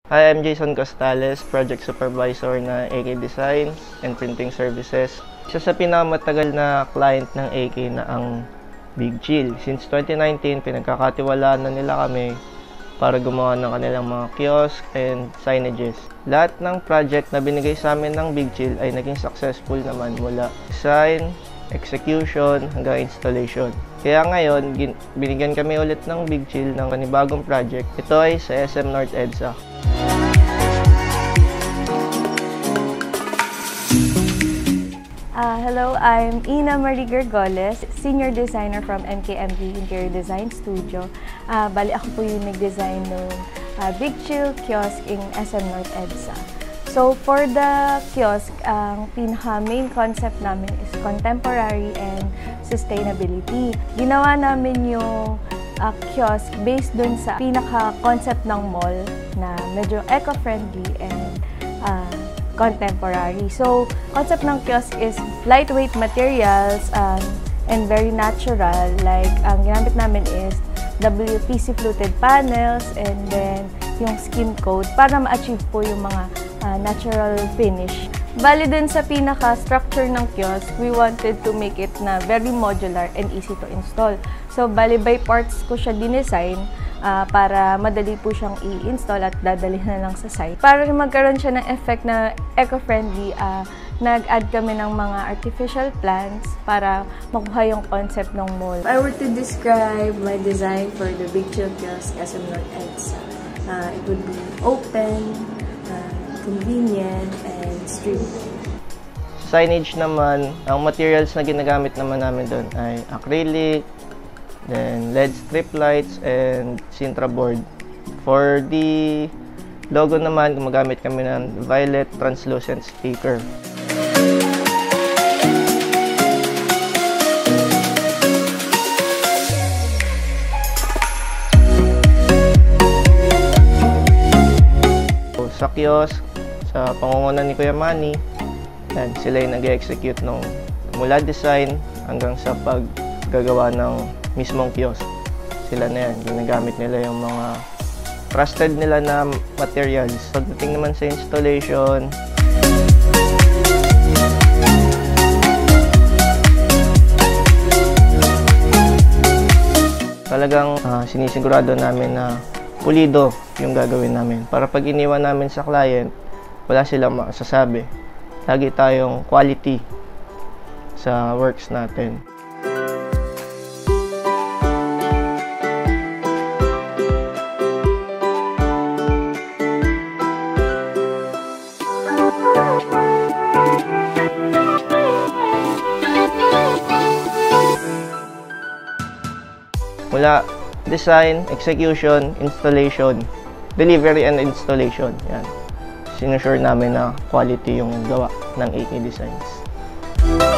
Hi, I'm Jason Costales, Project Supervisor na AK Design and Printing Services. Isa sa pinakamatagal na client ng AK na ang Big Chill. Since 2019, pinagkakatiwalaan na nila kami para gumawa ng kanilang mga kiosk and signages. Lahat ng project na binigay sa amin ng Big Chill ay naging successful naman mula design, execution, hanggang installation. Kaya ngayon, binigyan kami ulit ng Big Chill ng panibagong project. Ito ay sa SM North EDSA. Hello, I'm Ina Marie Gergoles, Senior Designer from MKMV Interior Design Studio. Bali ako po yung nag-design ng Big Chill Kiosk in SM North EDSA. So for the kiosk, ang pinaka-main concept namin is contemporary and sustainability. Ginawa namin yung kiosk based dun sa pinaka-concept ng mall na medyo eco-friendly and contemporary. So, concept ng kiosk is lightweight materials and very natural. Like, ang ginamit namin is WPC fluted panels and then yung skim coat para ma-achieve po yung mga natural finish. Bali din sa pinaka-structure ng kiosk, we wanted to make it na very modular and easy to install. So, bali by parts ko siya dinesign para madali po siyang i-install at dadalhin na lang sa site. Para magkaroon siya ng effect na eco-friendly, nag-add kami ng mga artificial plants para makuha yung concept ng mall. If I were to describe my design for the Big Chill Kiosk SM North EDSA, it would be open, convenient, and streamlined. Signage naman, ang materials na ginagamit naman namin doon ay acrylic, then LED strip lights, and Sintra board. For the logo naman, gumagamit kami ng violet translucent sticker. Sa kiosk, sa pangunguna ni Kuya Manny, yan, sila yung nag-execute ng mula design hanggang sa paggagawa ng mismong kiosk. Sila na yan, ginagamit nila yung mga trusted nila na materials. Pagdating naman sa installation, talagang sinisigurado namin na pulido yung gagawin namin. Para pag iniwan namin sa client, wala silang masasabi. Lagi tayong quality sa works natin. Mula design, execution, installation, delivery and installation. Yan. Sinusure namin na quality yung gawa ng AK Designs.